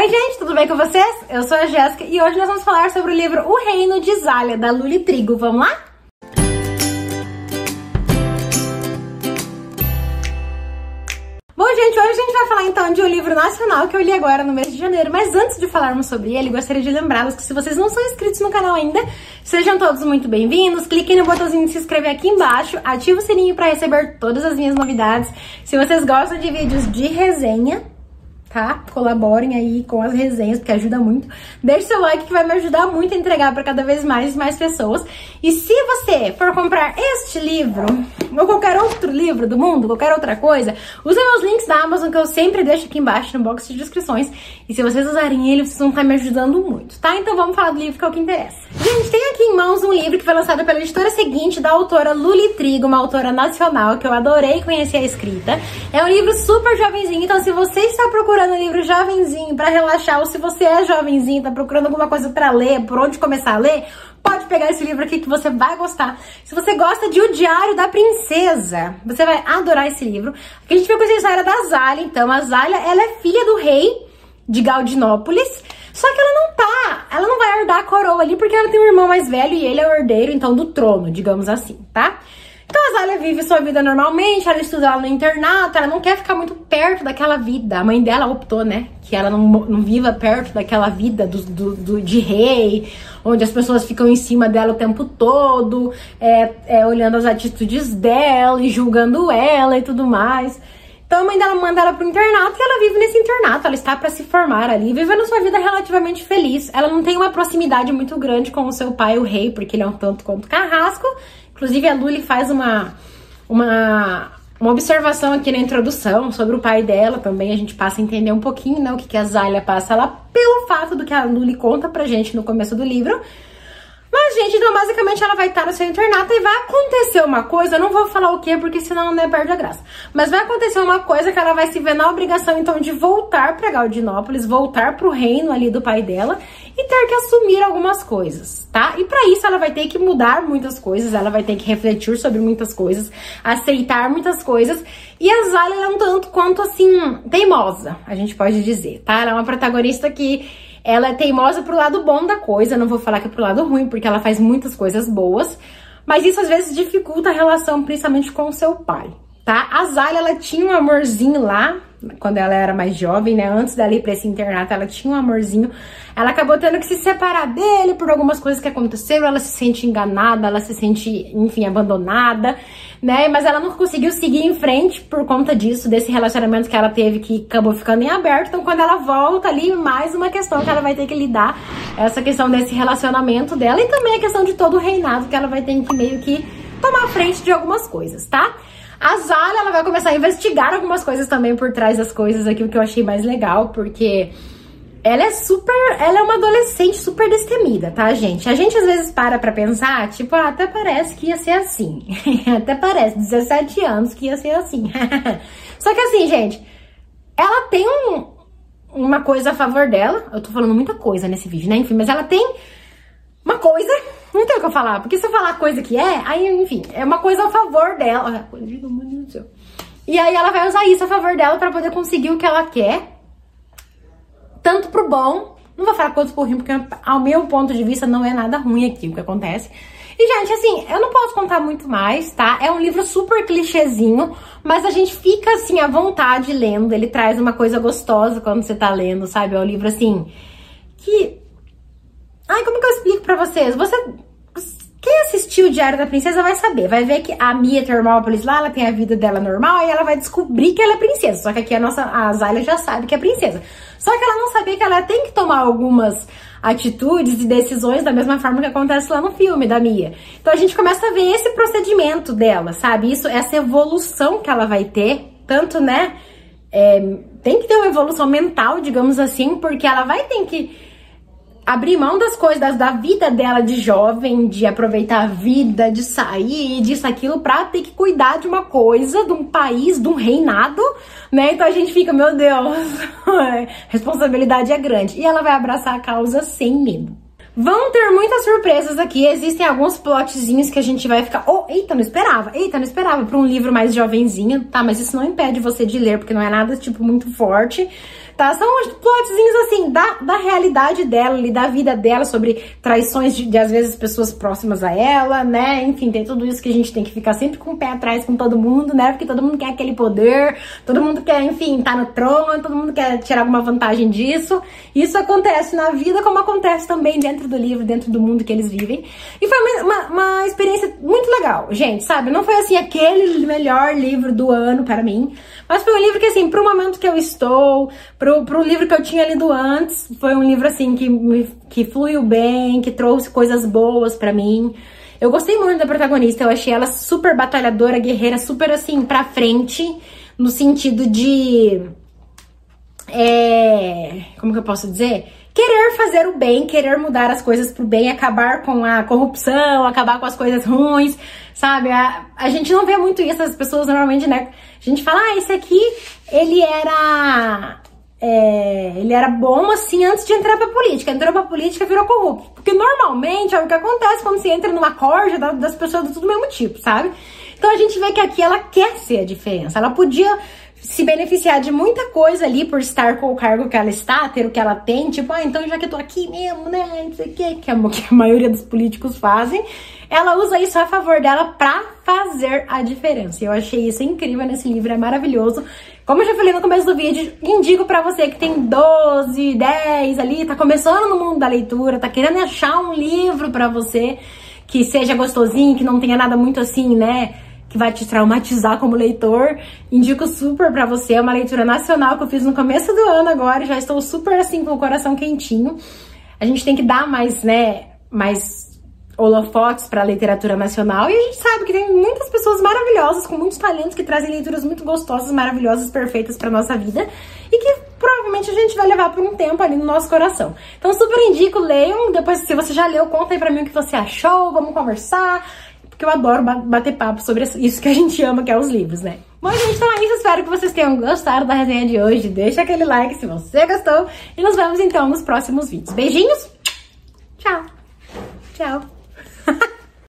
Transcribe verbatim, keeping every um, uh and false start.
Oi gente, tudo bem com vocês? Eu sou a Jéssica e hoje nós vamos falar sobre o livro O Reino de Zália, da Lully Trigo. Vamos lá? Bom gente, hoje a gente vai falar então de um livro nacional que eu li agora no mês de janeiro. Mas antes de falarmos sobre ele, gostaria de lembrá-los que se vocês não são inscritos no canal ainda, sejam todos muito bem-vindos. Cliquem no botãozinho de se inscrever aqui embaixo, ative o sininho para receber todas as minhas novidades. Se vocês gostam de vídeos de resenha, tá? Colaborem aí com as resenhas, porque ajuda muito. Deixe seu like que vai me ajudar muito a entregar para cada vez mais e mais pessoas. E se você for comprar este livro, ou qualquer outro livro do mundo, qualquer outra coisa, use meus links da Amazon que eu sempre deixo aqui embaixo no box de descrições. E se vocês usarem ele, vocês vão estar me ajudando muito, tá? Então vamos falar do livro que é o que interessa. Gente, tem aqui em mãos um livro que foi lançado pela editora seguinte, da autora Lully Trigo, uma autora nacional que eu adorei conhecer a escrita. É um livro super jovenzinho, então se você está procurando um livro jovenzinho pra relaxar, ou se você é jovenzinho, tá procurando alguma coisa pra ler, por onde começar a ler, pode pegar esse livro aqui que você vai gostar. Se você gosta de O Diário da Princesa, você vai adorar esse livro. Aqui a gente vai conhecer a história da Zália. Então, a Zália, ela é filha do rei de Galdinópolis, só que ela não tá, ela não vai herdar a coroa ali, porque ela tem um irmão mais velho e ele é o herdeiro, então, do trono, digamos assim, tá? Então a Zália vive sua vida normalmente, ela estuda lá no internato, ela não quer ficar muito perto daquela vida. A mãe dela optou, né, que ela não, não viva perto daquela vida do, do, do, de rei, onde as pessoas ficam em cima dela o tempo todo, é, é, olhando as atitudes dela e julgando ela e tudo mais. Então a mãe dela manda ela pro internato e ela vive nesse internato, ela está para se formar ali, vivendo sua vida relativamente feliz. Ela não tem uma proximidade muito grande com o seu pai, o rei, porque ele é um tanto quanto carrasco. Inclusive a Lully faz uma, uma, uma observação aqui na introdução sobre o pai dela também. A gente passa a entender um pouquinho, né, o que, que a Zália passa lá pelo fato do que a Lully conta pra gente no começo do livro. Mas, gente, então basicamente ela vai estar no seu internato e vai acontecer uma coisa, eu não vou falar o que, porque senão, né, perde a graça. Mas vai acontecer uma coisa que ela vai se ver na obrigação, então, de voltar pra Galdinópolis, voltar pro reino ali do pai dela e ter que assumir algumas coisas, tá? E pra isso ela vai ter que mudar muitas coisas, ela vai ter que refletir sobre muitas coisas, aceitar muitas coisas. E a Zália é um tanto quanto, assim, teimosa, a gente pode dizer, tá? Ela é uma protagonista que ela é teimosa pro lado bom da coisa, não vou falar que é pro lado ruim, porque ela faz muitas coisas boas, mas isso às vezes dificulta a relação, principalmente com o seu pai, tá? A Zália, ela tinha um amorzinho lá, quando ela era mais jovem, né? Antes dela ir pra esse internato, ela tinha um amorzinho. Ela acabou tendo que se separar dele por algumas coisas que aconteceram, ela se sente enganada, ela se sente, enfim, abandonada, né? Mas ela não conseguiu seguir em frente por conta disso, desse relacionamento que ela teve, que acabou ficando em aberto. Então, quando ela volta ali, mais uma questão que ela vai ter que lidar, essa questão desse relacionamento dela e também a questão de todo o reinado, que ela vai ter que meio que tomar frente de algumas coisas, tá? A Zália, ela vai começar a investigar algumas coisas também por trás das coisas aqui, o que eu achei mais legal, porque ela é super, ela é uma adolescente super destemida, tá, gente? A gente às vezes para pra pensar, tipo, ah, até parece que ia ser assim. Até parece, dezessete anos que ia ser assim. Só que assim, gente, ela tem um, uma coisa a favor dela. Eu tô falando muita coisa nesse vídeo, né? Enfim, mas ela tem uma coisa, não tem o que eu falar, porque se eu falar coisa que é, aí, enfim, é uma coisa a favor dela. Olha, coisa do mundo do céu. E aí ela vai usar isso a favor dela pra poder conseguir o que ela quer, tanto pro bom, não vou falar quanto pro ruim, porque ao meu ponto de vista não é nada ruim aqui o que acontece. E, gente, assim, eu não posso contar muito mais, tá? É um livro super clichêzinho, mas a gente fica, assim, à vontade lendo. Ele traz uma coisa gostosa quando você tá lendo, sabe? É um livro, assim, que... Ai, como que eu explico pra vocês? Você... Quem assistiu O Diário da Princesa vai saber, vai ver que a Mia Termópolis lá, ela tem a vida dela normal e ela vai descobrir que ela é princesa. Só que aqui a nossa, a Zália já sabe que é princesa. Só que ela não sabia que ela tem que tomar algumas atitudes e decisões da mesma forma que acontece lá no filme da Mia. Então a gente começa a ver esse procedimento dela, sabe? Isso, essa evolução que ela vai ter, tanto, né? É, tem que ter uma evolução mental, digamos assim, porque ela vai ter que abrir mão das coisas, da vida dela de jovem, de aproveitar a vida, de sair, disso, aquilo, pra ter que cuidar de uma coisa, de um país, de um reinado, né? Então a gente fica, meu Deus, responsabilidade é grande. E ela vai abraçar a causa sem medo. Vão ter muitas surpresas aqui, existem alguns plotzinhos que a gente vai ficar... Oh, eita, não esperava, eita, não esperava, para um livro mais jovenzinho, tá? Mas isso não impede você de ler, porque não é nada, tipo, muito forte, tá? São uns plotzinhos, assim, da, da realidade dela, ali, da vida dela, sobre traições de, de, às vezes, pessoas próximas a ela, né? Enfim, tem tudo isso que a gente tem que ficar sempre com o pé atrás com todo mundo, né? Porque todo mundo quer aquele poder, todo mundo quer, enfim, tá no trono, todo mundo quer tirar alguma vantagem disso. Isso acontece na vida, como acontece também dentro do livro, dentro do mundo que eles vivem. E foi uma, uma, uma experiência muito legal, gente, sabe? Não foi, assim, aquele melhor livro do ano para mim, mas foi um livro que, assim, pro momento que eu estou, pro, pro livro que eu tinha lido antes, foi um livro, assim, que, me, que fluiu bem, que trouxe coisas boas pra mim. Eu gostei muito da protagonista, eu achei ela super batalhadora, guerreira, super, assim, pra frente, no sentido de... É... Como que eu posso dizer? Querer fazer o bem, querer mudar as coisas pro bem, acabar com a corrupção, acabar com as coisas ruins, sabe? A, a gente não vê muito isso, as pessoas normalmente, né? A gente fala, ah, esse aqui, ele era... É, ele era bom, assim, antes de entrar pra política. Entrou pra política e virou corrupto. Porque normalmente é o que acontece quando você entra numa corja das pessoas do tudo mesmo tipo, sabe? Então a gente vê que aqui ela quer ser a diferença. Ela podia se beneficiar de muita coisa ali por estar com o cargo que ela está, ter o que ela tem. Tipo, ah, então já que eu tô aqui mesmo, né, não sei o que, que a maioria dos políticos fazem. Ela usa isso a favor dela pra fazer a diferença. Eu achei isso incrível nesse livro, é maravilhoso. Como eu já falei no começo do vídeo, indico pra você que tem doze, dez ali, tá começando no mundo da leitura, tá querendo achar um livro pra você que seja gostosinho, que não tenha nada muito assim, né, que vai te traumatizar como leitor. Indico super pra você, é uma leitura nacional que eu fiz no começo do ano agora, já estou super assim com o coração quentinho. A gente tem que dar mais, né, mais holofotes para a literatura nacional, e a gente sabe que tem muitas pessoas maravilhosas, com muitos talentos, que trazem leituras muito gostosas, maravilhosas, perfeitas para nossa vida, e que provavelmente a gente vai levar por um tempo ali no nosso coração. Então super indico, leiam, depois se você já leu, conta aí pra mim o que você achou, vamos conversar, porque eu adoro bater papo sobre isso que a gente ama, que é os livros, né? Bom, gente, então é isso, espero que vocês tenham gostado da resenha de hoje, deixa aquele like se você gostou, e nos vemos então nos próximos vídeos. Beijinhos, tchau! Tchau!